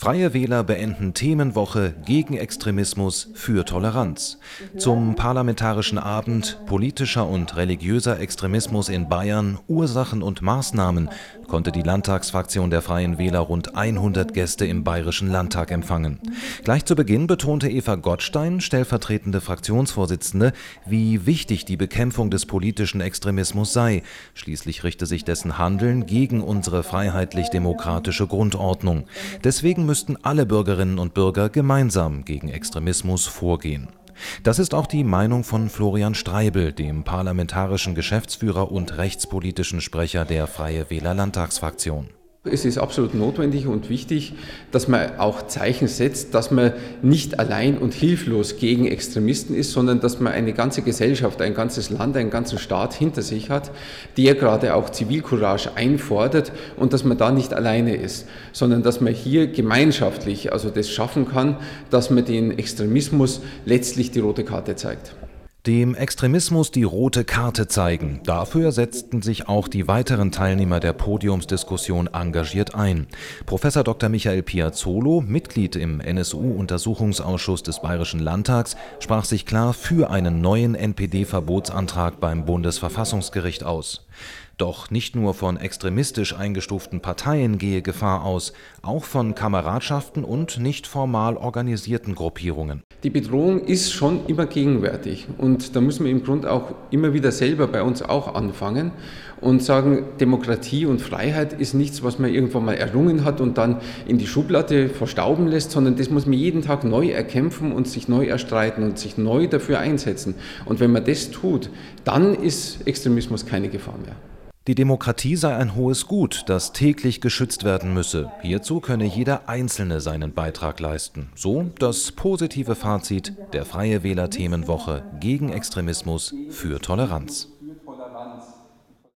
Freie Wähler beenden Themenwoche gegen Extremismus für Toleranz. Zum Parlamentarischen Abend Politischer und religiöser Extremismus in Bayern, Ursachen und Maßnahmen konnte die Landtagsfraktion der Freien Wähler rund 100 Gäste im Bayerischen Landtag empfangen. Gleich zu Beginn betonte Eva Gottstein, stellvertretende Fraktionsvorsitzende, wie wichtig die Bekämpfung des politischen Extremismus sei. Schließlich richte sich dessen Handeln gegen unsere freiheitlich-demokratische Grundordnung. Deswegen müssten alle Bürgerinnen und Bürger gemeinsam gegen Extremismus vorgehen. Das ist auch die Meinung von Florian Streibel, dem parlamentarischen Geschäftsführer und rechtspolitischen Sprecher der Freie Wähler Landtagsfraktion. Es ist absolut notwendig und wichtig, dass man auch Zeichen setzt, dass man nicht allein und hilflos gegen Extremisten ist, sondern dass man eine ganze Gesellschaft, ein ganzes Land, einen ganzen Staat hinter sich hat, der gerade auch Zivilcourage einfordert und dass man da nicht alleine ist, sondern dass man hier gemeinschaftlich also das schaffen kann, dass man den Extremismus letztlich die rote Karte zeigt. Dem Extremismus die rote Karte zeigen. Dafür setzten sich auch die weiteren Teilnehmer der Podiumsdiskussion engagiert ein. Professor Dr. Michael Piazzolo, Mitglied im NSU-Untersuchungsausschuss des Bayerischen Landtags, sprach sich klar für einen neuen NPD-Verbotsantrag beim Bundesverfassungsgericht aus. Doch nicht nur von extremistisch eingestuften Parteien gehe Gefahr aus, auch von Kameradschaften und nicht formal organisierten Gruppierungen. Die Bedrohung ist schon immer gegenwärtig und da müssen wir im Grunde auch immer wieder selber bei uns auch anfangen und sagen, Demokratie und Freiheit ist nichts, was man irgendwann mal errungen hat und dann in die Schublade verstauben lässt, sondern das muss man jeden Tag neu erkämpfen und sich neu erstreiten und sich neu dafür einsetzen. Und wenn man das tut, dann ist Extremismus keine Gefahr mehr. Die Demokratie sei ein hohes Gut, das täglich geschützt werden müsse. Hierzu könne jeder Einzelne seinen Beitrag leisten. So das positive Fazit der Freie Wähler Themenwoche gegen Extremismus für Toleranz.